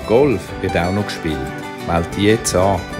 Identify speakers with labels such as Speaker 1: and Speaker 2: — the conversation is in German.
Speaker 1: Golf wird auch noch gespielt. Meld dich jetzt an.